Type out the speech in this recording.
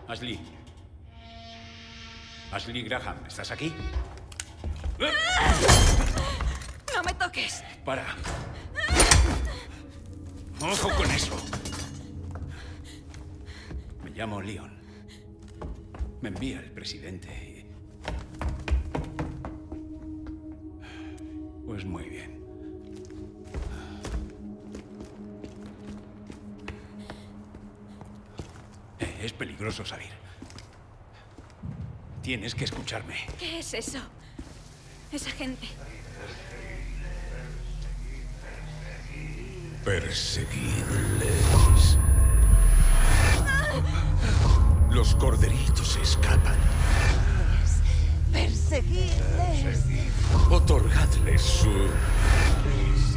Ashley. Ashley Graham, ¿estás aquí? ¡No me toques! Para. ¡Ojo con eso! Me llamo Leon. Me envía el presidente. Pues muy bien. Es peligroso salir. Tienes que escucharme. ¿Qué es eso? Esa gente. Perseguidles. Los corderitos escapan. Perseguidles. Otorgadles su